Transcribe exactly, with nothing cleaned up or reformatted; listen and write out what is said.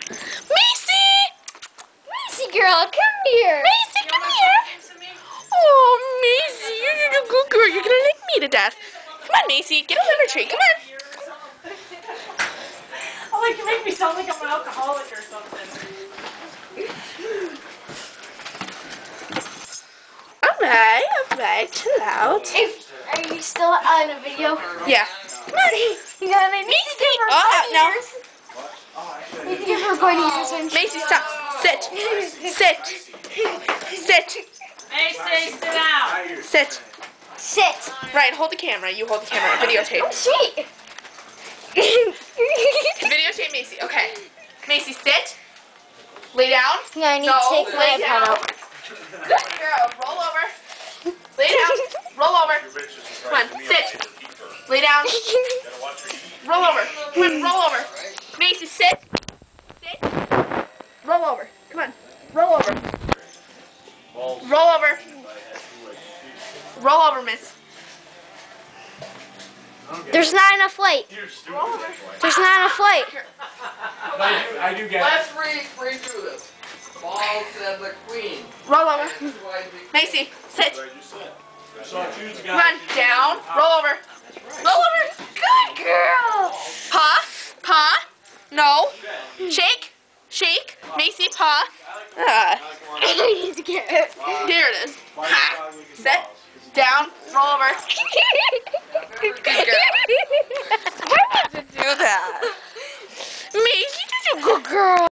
Macy! Macy girl, come here. Macy, come here. Oh, Macy, you're a good girl. You're gonna lick me to death. Come on, Macy, get a liver treat. Come on. Oh, like you make me sound like I'm an alcoholic or something. Alright, alright, chill out. If, are you still on a video? Yeah. Come on. You know, they need to give her Oh, no. bunnies. Need to give her bunnies this one. Macy, stop. Sit. Sit. Sit. Macy, sit down. Sit. Sit. Ryan, hold the camera. You hold the camera. Videotape. Sit. Videotape Macy. Okay. Macy, sit. Lay down. Yeah, I need No, to take my lay iPad down. out. Good girl. Roll over. Lay down. Roll over. Come on. Sit. Lay down. Roll over. Come on. Roll over. Macy, sit. Sit. Roll over. Come on. Roll over. Roll over. Roll over, miss. There's not enough light. Roll over. There's not enough light. I do, I do get Let's read, read through this. Balls and the queen. Roll over. Macy, sit. Come on, down. Roll over. Roll over. Good girl. Paw. Paw. No. Shake. Shake. Macy, paw. Ah. I need to get it. Here it is. Ha. Sit. Down. Roll over. Good girl. Why would you do that? Macy, you're a good girl.